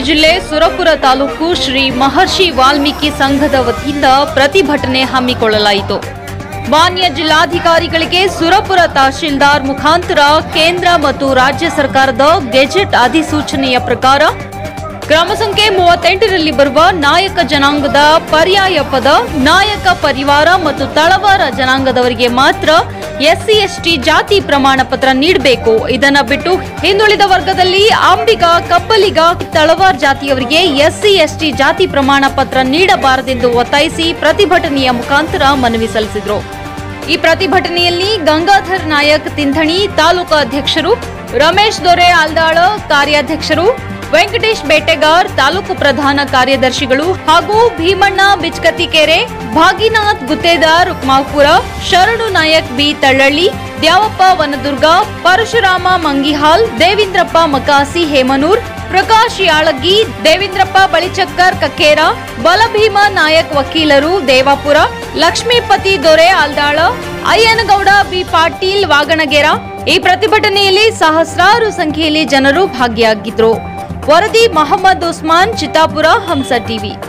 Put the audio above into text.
ಜಿಲ್ಲೆ ಸುರಪುರ ತಾಲೂಕು ಶ್ರೀ ಮಹರ್ಷಿ ವಾಲ್ಮೀಕಿ ಸಂಘದ ವತಿಯಿಂದ ಪ್ರತಿಭಟನೆ ಹಮ್ಮಿಕೊಳ್ಳಲಾಯಿತು। ಮಾನ್ಯ ಜಿಲ್ಲಾಧಿಕಾರಿಗಳಿಗೆ ಸುರಪುರ ತಹಶೀಲ್ದಾರ್ ಮುಖಾಂತರ ಕೇಂದ್ರ ಮತ್ತು ರಾಜ್ಯ ಸರ್ಕಾರದ ಗೆಜೆಟ್ ಅಧಿಸೂಚನೆಯ ಪ್ರಕಾರ ಕ್ರಮ ಸಂಖ್ಯೆ 38ರಲ್ಲಿ ಬರುವ ನಾಯಕ ಜನಾಂಗದ ಪರ್ಯಾಯ ಪದ ನಾಯಕ ಪರಿವಾರ ಮತ್ತು ತಳವಾರ ಜನಾಂಗದವರಿಗೆ ಮಾತ್ರ ಎಸ್ಸಿ ಎಸ್ಟಿ ಜಾತಿ ಪ್ರಮಾಣ ಪತ್ರ ನೀಡಬೇಕು। ಇದನ್ನ ಬಿಟ್ಟು ಹಿಂದುಳಿದ ವರ್ಗದಲ್ಲಿ ಅಂಬಿಗ ಕಪ್ಪಲಿಗ ತಳವಾರ ಜಾತಿಯವರಿಗೆ ಎಸ್ಸಿ ಎಸ್ಟಿ ಜಾತಿ ಪ್ರಮಾಣ ಪತ್ರ ನೀಡಬಾರದೆಂದು ಒತ್ತಾಯಿಸಿ ಪ್ರತಿಭಟನೆಯ ಮುಖಾಂತರ ಮನವಿ ಸಲ್ಲಿಸಿದರು। ಈ ಪ್ರತಿಭಟನೆಯಲ್ಲಿ ಗಂಗಾಧರ್ ನಾಯಕ್ ತಿಂಥಣಿ ತಾಲೂಕು ಅಧ್ಯಕ್ಷರು, ರಮೇಶ್ ದೊರೆ ಆಲ್ದಾಳ ಕಾರ್ಯಾಧ್ಯಕ್ಷರು, ವೆಂಕಟೇಶ್ ಬೇಟೆಗಾರ್ ತಾಲೂಕು ಪ್ರಧಾನ ಕಾರ್ಯದರ್ಶಿಗಳು ಹಾಗೂ ಭೀಮಣ್ಣ ಬಿಚ್ಕತಿಕೆರೆ, ಭಾಗಿನಾಥ್ ಗುತ್ತೇದಾರ್ ಮಾಪುರ, ಶರಣು ನಾಯಕ್ ಬಿ ತಳ್ಳಳ್ಳಿ, ದ್ಯಾವಪ್ಪ ವನದುರ್ಗ, ಪರಶುರಾಮ ಮಂಗಿಹಾಲ್, ದೇವೇಂದ್ರಪ್ಪ ಮಕಾಸಿ ಹೇಮನೂರ್, ಪ್ರಕಾಶ್ ಯಾಳಗಿ, ದೇವೇಂದ್ರಪ್ಪ ಬಳಿಚಕ್ಕರ್ ಕಕ್ಕೇರ, ಬಲಭೀಮ ನಾಯಕ್ ವಕೀಲರು ದೇವಾಪುರ, ಲಕ್ಷ್ಮೀಪತಿ ದೊರೆ ಆಲ್ದಾಳ, ಅಯ್ಯನಗೌಡ ಬಿ ಪಾಟೀಲ್ ವಾಗಣಗೆರ। ಈ ಪ್ರತಿಭಟನೆಯಲ್ಲಿ ಸಹಸ್ರಾರು ಸಂಖ್ಯೆಯಲ್ಲಿ ಜನರು ಭಾಗಿಯಾಗಿದ್ದರು। ವರದಿ ಮೊಹಮ್ಮದ್ ಉಸ್ಮಾನ್, ಚಿತ್ತಾಪುರ, ಹಂಸ ಟಿವಿ।